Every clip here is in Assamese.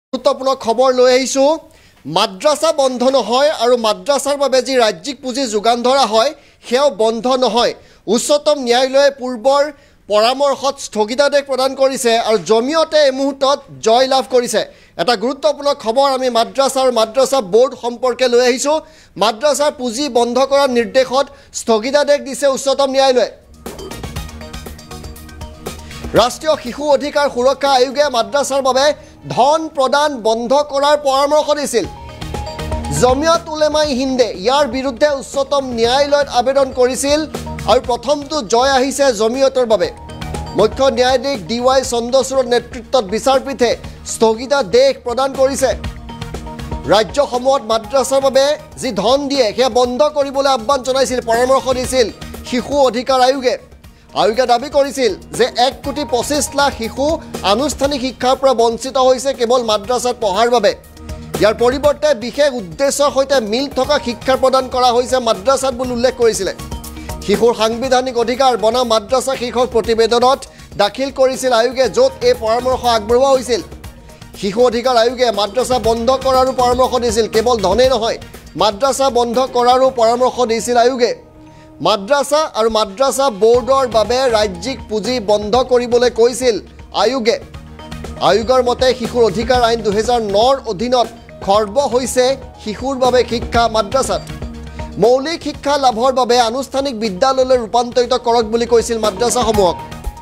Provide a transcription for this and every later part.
গুৰুত্বপূৰ্ণ খবৰ লৈ আহিছো মাদ্ৰাসা বন্ধ নহয় আৰু মাদ্ৰাসাৰ বাবে যি ৰাজ্যিক পুঁজি যোগান ধৰা হয় সেও বন্ধ নহয় উচ্চতম ন্যায়ালয়ে পূৰ্বৰ পৰামৰ্শত স্থগিতাদেশ প্ৰদান কৰিছে আৰু জমিয়তে এই মুহূৰ্তত জয় লাভ কৰিছে এটা গুৰুত্বপূৰ্ণ খবৰ আমি মাদ্ৰাসা বোৰ্ড সম্পৰ্কে লৈ আহিছো মাদ্ৰাসাৰ পুঁজি বন্ধ কৰাৰ নিৰ্দেশত স্থগিতাদেশ দিছে উচ্চতম ন্যায়ালয়ে ৰাষ্ট্ৰীয় শিশু অধিকাৰ সুৰক্ষা আয়োগে মাদ্ৰাসাৰ বাবে ধন প্ৰদান বন্ধ কৰাৰ পৰামৰ্শ দিছিল জমিয়ত উলেমা হিন্দে ইয়াৰ বিৰুদ্ধে উচ্চতম ন্যায়ালয়ত আবেদন কৰিছিল আৰু প্ৰথমটো জয় আহিছে জমিয়তৰ বাবে মুখ্য ন্যায়াধীশ ডিৱাই চন্দ্ৰচূড়ৰ নেতৃত্বত বিচাৰপীঠে স্থগিতাদেশ প্ৰদান কৰিছে ৰাজ্যসমূহত মাদ্ৰাসাৰ বাবে যি ধন দিয়ে সেয়া বন্ধ কৰিবলৈ আহ্বান জনাইছিল পৰামৰ্শ দিছিল শিশু অধিকাৰ আয়োগে আয়োগে দাবী কৰিছিল যে 1,25 লাখ শিশু আনুষ্ঠানিক শিক্ষাৰ পৰা বঞ্চিত হৈছে কেৱল মাদ্ৰাসাত পঢ়াৰ বাবে ইয়াৰ পৰিৱৰ্তে বিশেষ উদ্দেশ্যৰ সৈতে মিল থকা শিক্ষা প্ৰদান কৰা হৈছে মাদ্ৰাসাত বুলি উল্লেখ কৰিছিল শিশুৰ সাংবিধানিক অধিকাৰ বনাম মাদ্ৰাসা শীৰ্ষক প্ৰতিবেদনত দাখিল কৰিছিল আয়োগে য'ত এই পৰামৰ্শ আগবঢ়োৱা হৈছিল শিশু অধিকাৰ আয়োগে মাদ্ৰাসা বন্ধ কৰাৰো পৰামৰ্শ দিছিল কেৱল ধনে নহয় মাদ্ৰাসা বন্ধ কৰাৰো পৰামৰ্শ দিছিল আয়োগে মাদ্ৰাসা আৰু মাদ্ৰাসা বোৰ্ডৰ বাবে ৰাজ্যিক পুঁজি বন্ধ কৰিবলৈ কৈছিল আয়োগে আয়োগৰ মতে শিশুৰ অধিকাৰ আইন 2009ৰ অধীনত খৰ্ব হৈছে শিশুৰ বাবে শিক্ষা মাদ্ৰাসাত মৌলিক শিক্ষা লাভৰ বাবে আনুষ্ঠানিক বিদ্যালয়লৈ ৰূপান্তৰিত কৰক বুলি কৈছিল মাদ্ৰাসাসমূহক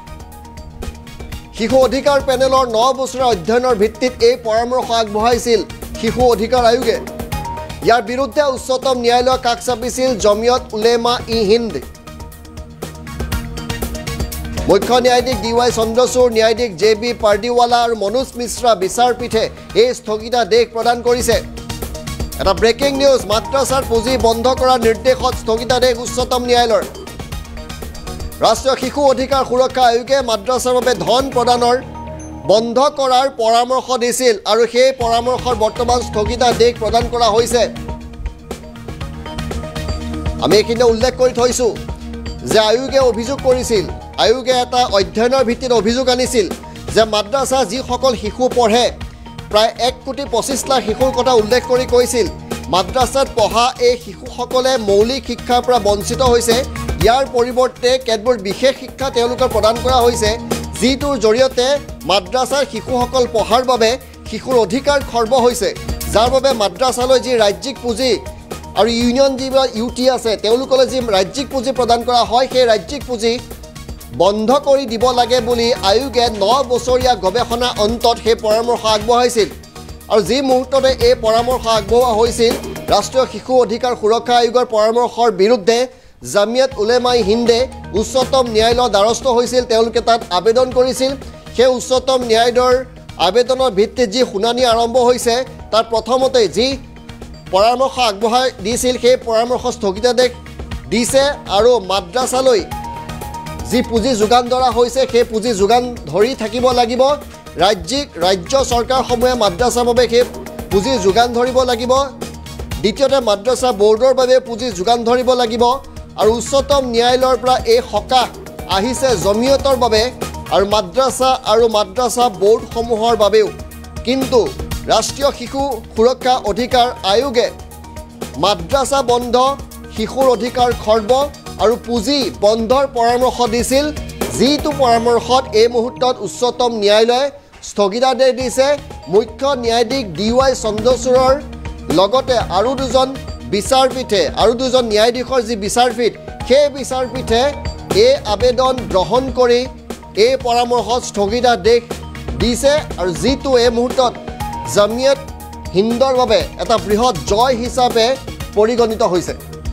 শিশু অধিকাৰ পেনেলৰ 9 বছৰৰ অধ্যয়নৰ ভিত্তিত এই পৰামৰ্শ আগবঢ়াইছিল শিশু অধিকাৰ আয়োগে ইয়াৰ বিৰুদ্ধে উচ্চতম ন্যায়ালয়ৰ কাষ চাপিছিল জমিয়ত উলেমা হিন্দ মুখ্য ন্যায়াধীশ ডিৱাই চন্দ্ৰচূড় ন্যায়াধীশ জে.বি. পাৰ্দিৱালা আৰু মনোজ মিশ্ৰা বিচাৰপীঠে এই স্থগিতাদেশ প্ৰদান কৰিছে এটা ব্ৰেকিং নিউজ মাদ্ৰাসাৰ পুঁজি বন্ধ কৰাৰ নিৰ্দেশত স্থগিতাদেশ উচ্চতম ন্যায়ালয়ৰ ৰাষ্ট্ৰীয় শিশু অধিকাৰ সুৰক্ষা আয়োগে মাদ্ৰাসাৰ বাবে ধন প্ৰদানৰ বন্ধ কৰাৰ পৰামৰ্শ দিছিল আৰু সেই পৰামৰ্শৰ বৰ্তমান স্থগিতাদেশ প্ৰদান কৰা হৈছে আমি এইখিনি উল্লেখ কৰি থৈছো যে আয়োগে অভিযোগ কৰিছিল আয়োগে এটা অধ্যয়নৰ ভিত্তিত অভিযোগ আনিছিল যে মাদ্ৰাসা যিসকল শিশু পঢ়ে প্ৰায় 1,25 লাখ শিশুৰ কথা উল্লেখ কৰি কৈছিল মাদ্ৰাসাত পঢ়া এই শিশুসকলে মৌলিক শিক্ষাৰ পৰা বঞ্চিত হৈছে ইয়াৰ পৰিৱৰ্তে কেতবোৰ বিশেষ শিক্ষা তেওঁলোকৰ প্ৰদান কৰা হৈছে যিটোৰ জৰিয়তে মাদ্ৰাসাৰ শিশুসকল পঢ়াৰ বাবে শিশুৰ অধিকাৰ খৰ্ব হৈছে যাৰ বাবে মাদ্ৰাসালৈ যি ৰাজ্যিক পুঁজি আৰু ইউনিয়ন যিবিলাক ইউটি আছে তেওঁলোকলৈ যি ৰাজ্যিক পুঁজি প্ৰদান কৰা হয় সেই ৰাজ্যিক পুঁজি বন্ধ কৰি দিব লাগে বুলি আয়োগে 9 বছৰীয়া গৱেষণা অন্তত সেই পৰামৰ্শ আগবঢ়াইছিল আৰু যি মুহূৰ্ততে এই পৰামৰ্শ আগবঢ়োৱা হৈছিল ৰাষ্ট্ৰীয় শিশু অধিকাৰ সুৰক্ষা আয়োগৰ পৰামৰ্শৰ বিৰুদ্ধে জামিয়াত উলেমা হিন্দে উচ্চতম ন্যায়ালয়ৰ দ্বাৰস্থ হৈছিল তেওঁলোকে তাত আবেদন কৰিছিল সেই উচ্চতম ন্যায়ালয়ৰ আবেদনৰ ভিত্তিত যি শুনানি আৰম্ভ হৈছে তাৰ প্ৰথমতে যি পৰামৰ্শ আগবঢ়াই দিছিল সেই পৰামৰ্শ স্থগিতাদেশ দিছে আৰু মাদ্ৰাসালৈ যি পুঁজি যোগান ধৰা হৈছে সেই পুঁজি যোগান ধৰি থাকিব লাগিব ৰাজ্য চৰকাৰসমূহে মাদ্ৰাসাৰ বাবে সেই পুঁজি যোগান ধৰিব লাগিব দ্বিতীয়তে মাদ্ৰাসা বোৰ্ডৰ বাবে পুঁজি যোগান ধৰিব লাগিব আৰু উচ্চতম ন্যায়ালয়ৰ পৰা এই সকাহ আহিছে জমিয়তৰ বাবে আৰু মাদ্ৰাসা বোৰ্ডসমূহৰ বাবেও কিন্তু ৰাষ্ট্ৰীয় শিশু সুৰক্ষা অধিকাৰ আয়োগে মাদ্ৰাসা বন্ধ শিশুৰ অধিকাৰ খৰ্ব আৰু পুঁজি বন্ধৰ পৰামৰ্শ দিছিল যিটো পৰামৰ্শত এই মুহূৰ্তত উচ্চতম ন্যায়ালয়ে স্থগিতাদেশ দিছে মুখ্য ন্যায়াধীশ ডিৱাই চন্দ্ৰচূড়ৰ লগতে আৰু দুজন ন্যায়াধীশৰ যি বিচাৰপীঠ সেই বিচাৰপীঠে এই আবেদন গ্ৰহণ কৰি এই পৰামৰ্শত স্থগিতাদেশ দিছে আৰু যিটো এই মুহূৰ্তত জামিয়াত হিন্দৰ বাবে এটা বৃহৎ জয় হিচাপে পৰিগণিত হৈছে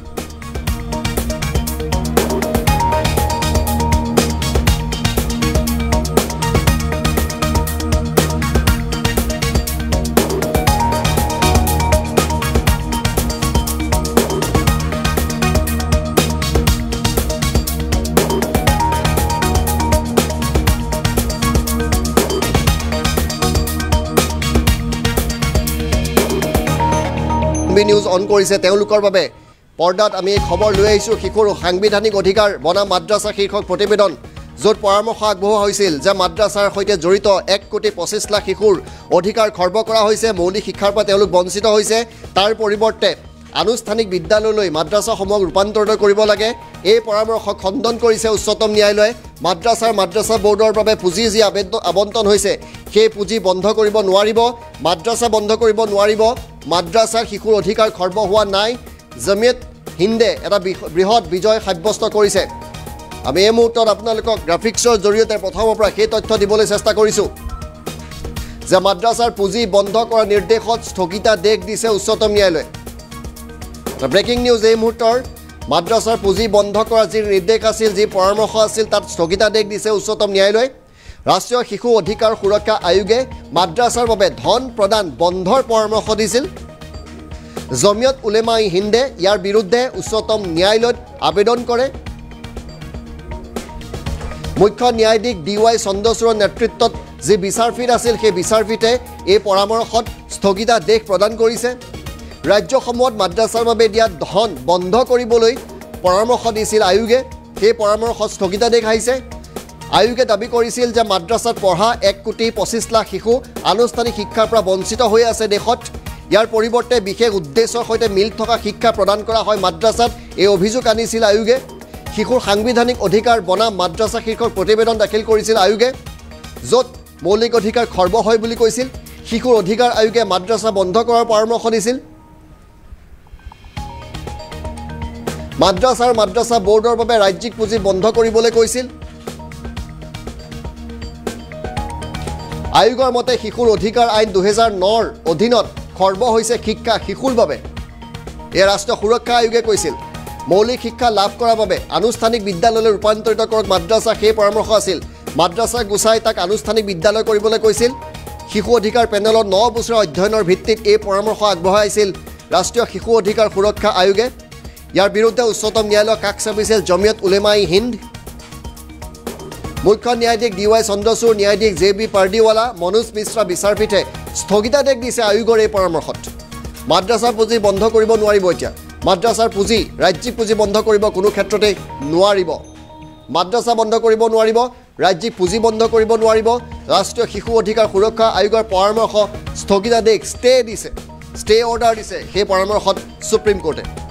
নিউজ অন কৰিছে তেওঁলোকৰ বাবে পৰ্দাত আমি খবৰ লৈ আহিছো শিশুৰ সাংবিধানিক অধিকাৰ বনাম মাদ্ৰাসা শীৰ্ষক প্ৰতিবেদন য'ত পৰামৰ্শ আগবঢ়োৱা হৈছিল যে মাদ্ৰাছাৰ সৈতে জড়িত 1,25 লাখ শিশুৰ অধিকাৰ খৰ্ব কৰা হৈছে, মৌলিক শিক্ষাৰ পৰা তেওঁলোক বঞ্চিত হৈছে, তাৰ পৰিৱৰ্তে আনুষ্ঠানিক বিদ্যালয়লৈ মাদ্ৰাছাসমূহক ৰূপান্তৰিত কৰিব লাগে। এই পৰামৰ্শ খণ্ডন কৰিছে উচ্চতম ন্যায়ালয়ে। মাদ্ৰাছা বোৰ্ডৰ বাবে পুঁজি যি আবণ্টন হৈছে সেই পুঁজি বন্ধ কৰিব নোৱাৰিব, মাদ্ৰাছা বন্ধ কৰিব নোৱাৰিব। মাদ্ৰাছাৰ শিশুৰ অধিকাৰ খৰ্ব হোৱা নাই। জমিয়ত হিন্দে এটা বৃহৎ বিজয় সাব্যস্ত কৰিছে। আমি এই মুহূৰ্তত আপোনালোকক গ্ৰাফিক্সৰ জৰিয়তে প্ৰথমৰ পৰা সেই তথ্য দিবলৈ চেষ্টা কৰিছোঁ যে মাদ্ৰাছাৰ পুঁজি বন্ধ কৰাৰ নিৰ্দেশত স্থগিতাদেশ দিছে উচ্চতম ন্যায়ালয়ে। ব্ৰেকিং নিউজ এই মুহূৰ্তৰ মাদ্ৰাছাৰ পুঁজি বন্ধ কৰাৰ যি নিৰ্দেশ আছিল, যি পৰামৰ্শ আছিল, তাত স্থগিতাদেশ দিছে উচ্চতম ন্যায়ালয়ে। ৰাষ্ট্ৰীয় শিশু অধিকাৰ সুৰক্ষা আয়োগে মাদ্ৰাছাৰ বাবে ধন প্ৰদান বন্ধৰ পৰামৰ্শ দিছিল। জমিয়ত উলেমা ই হিন্দে ইয়াৰ বিৰুদ্ধে উচ্চতম ন্যায়ালয়ত আবেদন কৰে। মুখ্য ন্যায়াধীশ DY চন্দ্ৰচূড়ৰ নেতৃত্বত যি বিচাৰপীঠ আছিল সেই বিচাৰপীঠে এই পৰামৰ্শত স্থগিতাদেশ প্ৰদান কৰিছে। ৰাজ্যসমূহত মাদ্ৰাছাৰ বাবে দিয়া ধন বন্ধ কৰিবলৈ পৰামৰ্শ দিছিল আয়োগে। সেই পৰামৰ্শত স্থগিতাদেশ আহিছে। আয়োগে দাবী কৰিছিল যে মাদ্ৰাছাত পঢ়া 1,25 লাখ শিশু আনুষ্ঠানিক শিক্ষাৰ পৰা বঞ্চিত হৈ আছে দেশত। ইয়াৰ পৰিৱৰ্তে বিশেষ উদ্দেশ্যৰ সৈতে মিল থকা শিক্ষা প্ৰদান কৰা হয় মাদ্ৰাছাত, এই অভিযোগ আনিছিল আয়োগে। শিশুৰ সাংবিধানিক অধিকাৰ বনাম মাদ্ৰাছা শীৰ্ষক প্ৰতিবেদন দাখিল কৰিছিল আয়োগে, য'ত মৌলিক অধিকাৰ খৰ্ব হয় বুলি কৈছিল। শিশুৰ অধিকাৰ আয়োগে মাদ্ৰাছা বন্ধ কৰাৰ পৰামৰ্শ দিছিল। মাদ্ৰাছা বোৰ্ডৰ বাবে ৰাজ্যিক পুঁজি বন্ধ কৰিবলৈ কৈছিল। আয়োগৰ মতে শিশুৰ অধিকাৰ আইন 2009ৰ অধীনত খৰ্ব হৈছে শিক্ষা শিশুৰ বাবে। এই ৰাষ্ট্ৰীয় সুৰক্ষা আয়োগে কৈছিল মৌলিক শিক্ষা লাভ কৰাৰ বাবে আনুষ্ঠানিক বিদ্যালয়লৈ ৰূপান্তৰিত কৰক মাদ্ৰাছা, সেই পৰামৰ্শ আছিল। মাদ্ৰাছা গুচাই তাক আনুষ্ঠানিক বিদ্যালয় কৰিবলৈ কৈছিল। শিশু অধিকাৰ পেনেলত 9 বছৰীয়া অধ্যয়নৰ ভিত্তিত এই পৰামৰ্শ আগবঢ়াইছিল ৰাষ্ট্ৰীয় শিশু অধিকাৰ সুৰক্ষা আয়োগে। ইয়াৰ বিৰুদ্ধে উচ্চতম ন্যায়ালয়ক কাষ চাপিছিল জমিয়ত উলেমা ই হিন্দ। মুখ্য ন্যায়াধীশ DY চন্দ্ৰচূড়, ন্যায়াধীশ JB পাৰ্দিৱালা, মনোজ মিশ্ৰা বিচাৰপীঠে স্থগিতাদেশ দিছে আয়োগৰ এই পৰামৰ্শত। মাদ্ৰাছাৰ পুঁজি বন্ধ কৰিব নোৱাৰিব। এতিয়া মাদ্ৰাছাৰ পুঁজি, ৰাজ্যিক পুঁজি বন্ধ কৰিব কোনো ক্ষেত্ৰতে নোৱাৰিব। মাদ্ৰাছা বন্ধ কৰিব নোৱাৰিব, ৰাজ্যিক পুঁজি বন্ধ কৰিব নোৱাৰিব। ৰাষ্ট্ৰীয় শিশু অধিকাৰ সুৰক্ষা আয়োগৰ পৰামৰ্শ স্থগিতাদেশ ষ্টে অৰ্ডাৰ দিছে সেই পৰামৰ্শত সুপ্ৰিম কোৰ্টে।